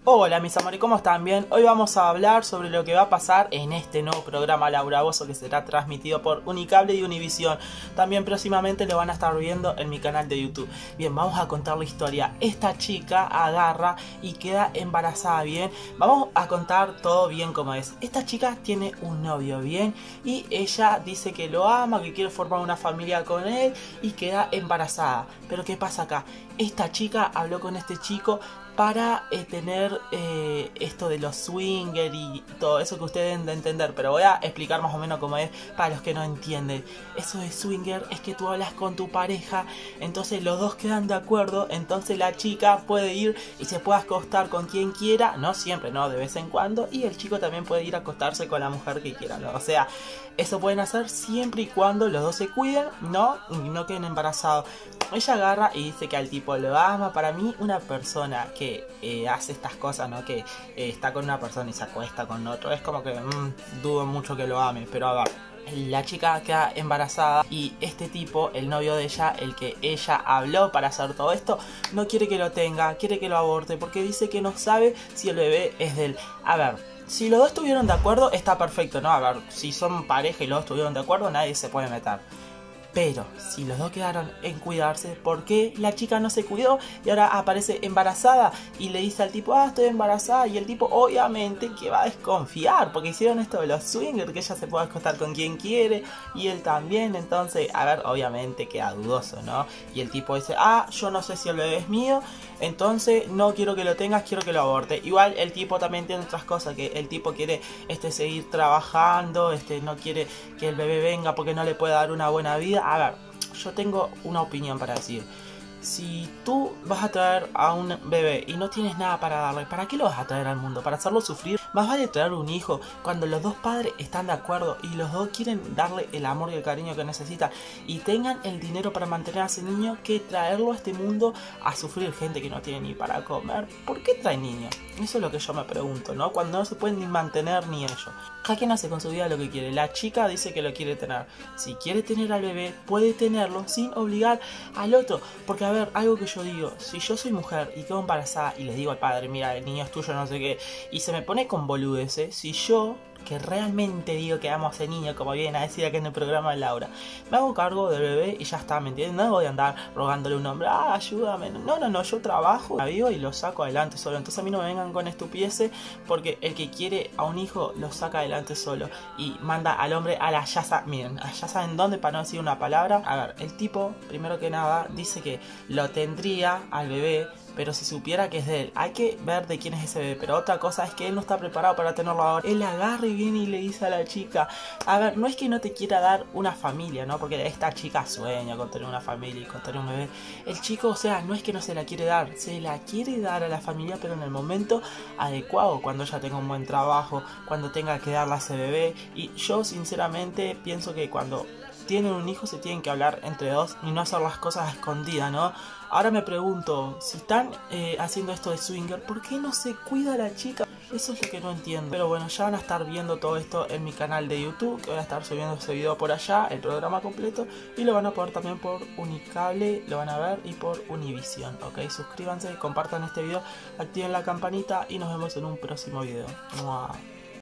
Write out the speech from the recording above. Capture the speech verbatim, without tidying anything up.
Hola mis amores, ¿cómo están? Bien, hoy vamos a hablar sobre lo que va a pasar en este nuevo programa Laura Bozzo que será transmitido por Unicable y Univisión. También próximamente lo van a estar viendo en mi canal de YouTube. Bien, vamos a contar la historia. Esta chica agarra y queda embarazada, bien. Vamos a contar todo bien como es. Esta chica tiene un novio, bien, y ella dice que lo ama, que quiere formar una familia con él y queda embarazada. Pero ¿qué pasa acá? Esta chica habló con este chico para eh, tener eh, esto de los swingers y todo eso que ustedes deben de entender, pero voy a explicar más o menos cómo es para los que no entienden. Eso de swinger es que tú hablas con tu pareja, entonces los dos quedan de acuerdo, entonces la chica puede ir y se puede acostar con quien quiera, no siempre, no, de vez en cuando, y el chico también puede ir a acostarse con la mujer que quiera, ¿no? O sea, eso pueden hacer siempre y cuando los dos se cuiden, ¿no? Y no queden embarazados. Ella agarra y dice que al tipo lo ama. Para mí, una persona que eh, hace estas cosas, ¿no? Que eh, está con una persona y se acuesta con otro, es como que mmm, dudo mucho que lo ame. Pero a ver, la chica queda embarazada y este tipo, el novio de ella, el que ella habló para hacer todo esto, no quiere que lo tenga, quiere que lo aborte porque dice que no sabe si el bebé es de él. A ver, si los dos estuvieron de acuerdo, está perfecto, ¿no? A ver, si son pareja y los dos estuvieron de acuerdo, nadie se puede meter. Pero si los dos quedaron en cuidarse, ¿por qué la chica no se cuidó y ahora aparece embarazada y le dice al tipo, ah, estoy embarazada? Y el tipo obviamente que va a desconfiar porque hicieron esto de los swingers, que ella se puede acostar con quien quiere y él también. Entonces, a ver, obviamente queda dudoso, ¿no? Y el tipo dice, ah, yo no sé si el bebé es mío, entonces no quiero que lo tengas, quiero que lo aborte. Igual el tipo también tiene otras cosas, que el tipo quiere este, seguir trabajando, este, no quiere que el bebé venga porque no le puede dar una buena vida. A ver, yo tengo una opinión para decir. Si tú vas a traer a un bebé y no tienes nada para darle, ¿para qué lo vas a traer al mundo? ¿Para hacerlo sufrir? Más vale traer un hijo cuando los dos padres están de acuerdo y los dos quieren darle el amor y el cariño que necesita y tengan el dinero para mantener a ese niño, que traerlo a este mundo a sufrir. Gente que no tiene ni para comer, ¿por qué trae niños? Eso es lo que yo me pregunto, ¿no? Cuando no se pueden ni mantener ni ellos. Cada quien hace con su vida lo que quiere. La chica dice que lo quiere tener. Si quiere tener al bebé, puede tenerlo sin obligar al otro. Porque, a ver, algo que yo digo, si yo soy mujer y quedo embarazada y le digo al padre, mira, el niño es tuyo, no sé qué, y se me pone con boludeces, si yo, que realmente digo que amo a ese niño, como viene a decir aquí en el programa de Laura, me hago cargo del bebé y ya está, ¿me entiendes? No voy a andar rogándole a un hombre, ah, ayúdame. No, no, no, yo trabajo, la vivo y lo saco adelante solo. Entonces a mí no me vengan con estupideces, porque el que quiere a un hijo lo saca adelante solo y manda al hombre a la yaza. Miren, ya saben dónde, para no decir una palabra. A ver, el tipo, primero que nada, dice que lo tendría al bebé, pero si supiera que es de él. Hay que ver de quién es ese bebé. Pero otra cosa es que él no está preparado para tenerlo ahora. Él agarra y viene y le dice a la chica, a ver, no es que no te quiera dar una familia, ¿no? Porque esta chica sueña con tener una familia y con tener un bebé. El chico, o sea, no es que no se la quiere dar, se la quiere dar a la familia, pero en el momento adecuado, cuando ella tenga un buen trabajo, cuando tenga que darle a ese bebé. Y yo sinceramente pienso que cuando tienen un hijo se tienen que hablar entre dos y no hacer las cosas a escondidas, ¿no? Ahora me pregunto, si están eh, haciendo esto de swinger, ¿por qué no se cuida la chica? Eso es lo que no entiendo. Pero bueno, ya van a estar viendo todo esto en mi canal de YouTube, que voy a estar subiendo ese video por allá, el programa completo, y lo van a poder también por Unicable, lo van a ver, y por Univisión, ¿ok? Suscríbanse, compartan este video, activen la campanita y nos vemos en un próximo video. ¡Mua!